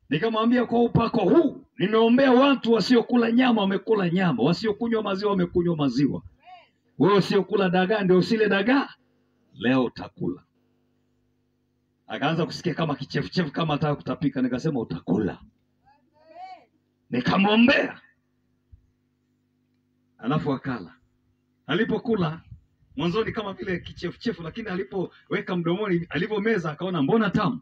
Nikamwambia kwa upako huu nimeombea watu wasiokula nyama wamekula nyama, wasiokunywa maziwa wamekunywa maziwa. Wewe usiokula dagaa ndio usile dagaa, leo utakula. Akaanza kusikia kama kichefuchefu, kama ataka kutapika. Nikasema utakula. Nikamwombea. Alafu akala. Alipokula mwanzoni kama vile kichefuchefu, lakini alipoweka mdomoni, alipomeza akaona mbona tamu.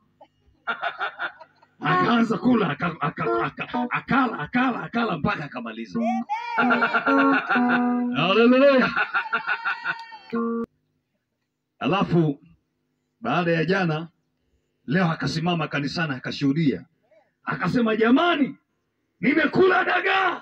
Akaanza kula, akala mpaka akamaliza. Haleluya. Alafu baada ya jana, leo akasimama kanisani akashuhudia. Akasema jamani, nimekula dagaa.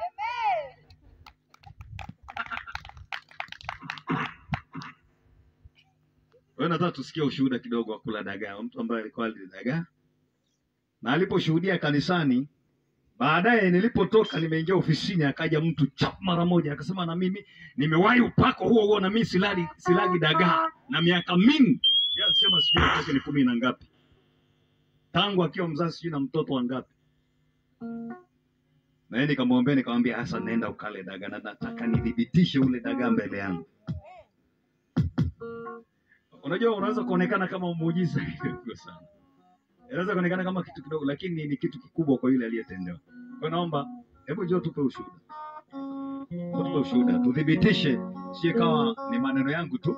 Wewe nataka tusikie ushuhuda kidogo wa kula dagaa, mtu ambaye alikuwa ali dagaa. Na aliposhuhudia kanisani, baadaye nilipotoka nimeingia ofisini, akaja mtu chap mara moja akasema na mimi nimewahi upako huo na mimi silagi dagaa na miaka mingi. Yeye alisema sijui yake ni 10 na ngapi. Tangu akiwa mzazi sijui na mtoto wangapi. Na yeye nikamwambia sasa nenda ukale dagaa na nataka nidhibitishe ule dagaa mbele yangu. Unajua unaweza kuonekana kama muujiza kidogo sana. Inaweza kuonekana kama kitu kidogo, lakini ni kitu kikubwa kwa yule aliyetendewa. Kwa naomba hebu njoo tupe ushuhuda. Tupe ushuhuda, tudhibitishe si kama ni maneno yangu tu.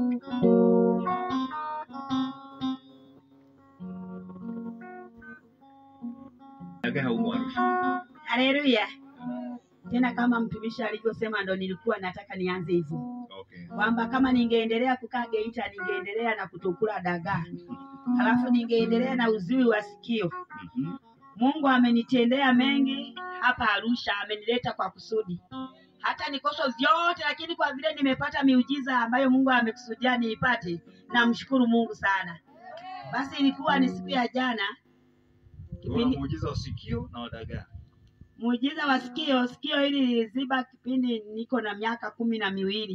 Dagaa umaarufu. Haleluya. Tena kama mtumishi alivyosema ndo nilikuwa nataka nianze hivyo. Okay. Kwamba kama ningeendelea kukaa Geita ningeendelea na kutokula dagaa. Halafu ningeendelea na uziwi wa sikio. Mungu amenitendea mengi hapa Arusha, amenileta kwa kusudi. Hata nikoso vyote, lakini kwa vile nimepata miujiza ambayo Mungu amekusudia niipate, namshukuru Mungu sana. Basi ilikuwa ni siku ya jana. Kipindi muujiza wa sikio na dagaa. Muujiza wa sikio, sikio hili liliziba kipindi niko na miaka 12.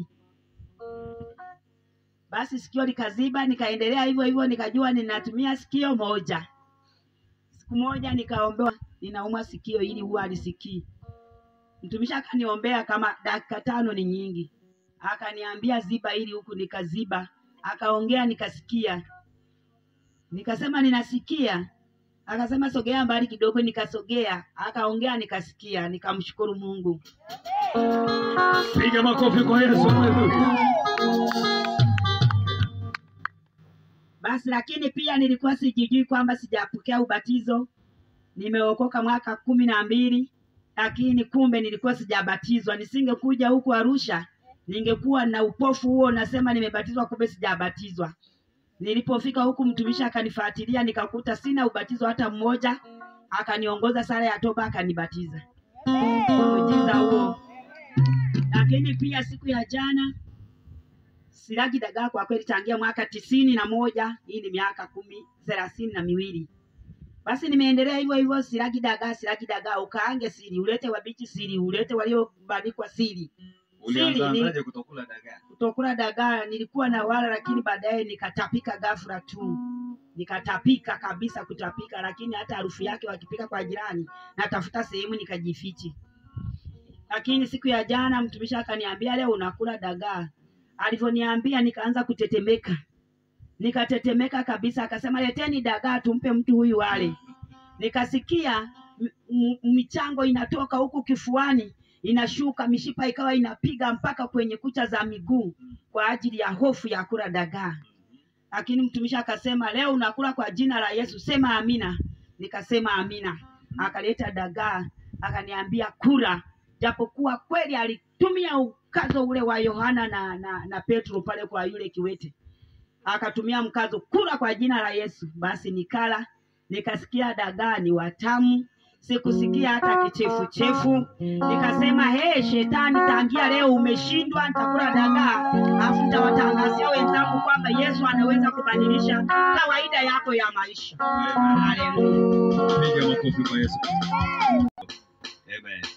Basi sikio likaziba, nikaendelea hivyo hivyo, nikajua ninatumia sikio moja. Siku moja nikaombewa ninaumwa sikio ili huwa alisikii. Mtumishi akaniombea kama dakika 5 ni nyingi. Akaniambia ziba ili huku, nikaziba. Akaongea nikasikia. Nikasema ninasikia. Akasema sogea mbali kidogo, nikasogea. Akaongea nikasikia, nikamshukuru Mungu. Piga makofi kwa Yesu. Basi lakini pia nilikuwa sijijui kwamba sijapokea ubatizo. Nimeokoka mwaka 12, lakini kumbe nilikuwa sijabatizwa. Nisingekuja huku Arusha, ningekuwa na upofu huo nasema nimebatizwa kumbe sijabatizwa. Nilipofika huku mtumishi akanifuatilia, nikakuta sina ubatizo hata mmoja. Akaniongoza sala ya toba akanibatiza. Muujiza huo. Lakini pia siku ya jana silagi dagaa kwa kweli tangia mwaka 91, hii ni miaka 32. Basi nimeendelea hivyo hivyo, silagi dagaa, ukaange siri, ulete wabichi siri, ulete waliobanikwa siri. Ulianzaje kutokula dagaa? Kutokula dagaa nilikuwa na wala, lakini baadaye nikatapika ghafla tu. Nikatapika kabisa, kutapika, lakini hata harufu yake wakipika kwa jirani natafuta sehemu nikajifichi. Lakini siku ya jana mtumishi akaniambia leo unakula dagaa. Alivyoniambia nikaanza kutetemeka. Nikatetemeka kabisa, akasema leteni dagaa tumpe mtu huyu wale. Nikasikia michango inatoka huku kifuani, inashuka, mishipa ikawa inapiga mpaka kwenye kucha za miguu kwa ajili ya hofu ya kula dagaa. Lakini mtumishi akasema leo unakula kwa jina la Yesu, sema amina. Nikasema amina. Akaleta dagaa, akaniambia kula. Japokuwa kweli alitumia ukazo ule wa Yohana na Petro pale kwa yule kiwete. Akatumia mkazo kula kwa jina la Yesu. Basi nikala, nikasikia dagaa ni watamu. Sikusikia hata kichefuchefu. Nikasema shetani tangia leo umeshindwa, nitakula dagaa. Afu nitawatangazia wenzangu kwamba Yesu anaweza kubadilisha kawaida yako ya maisha. Haleluya. Piga makofi kwa Yesu. Amen.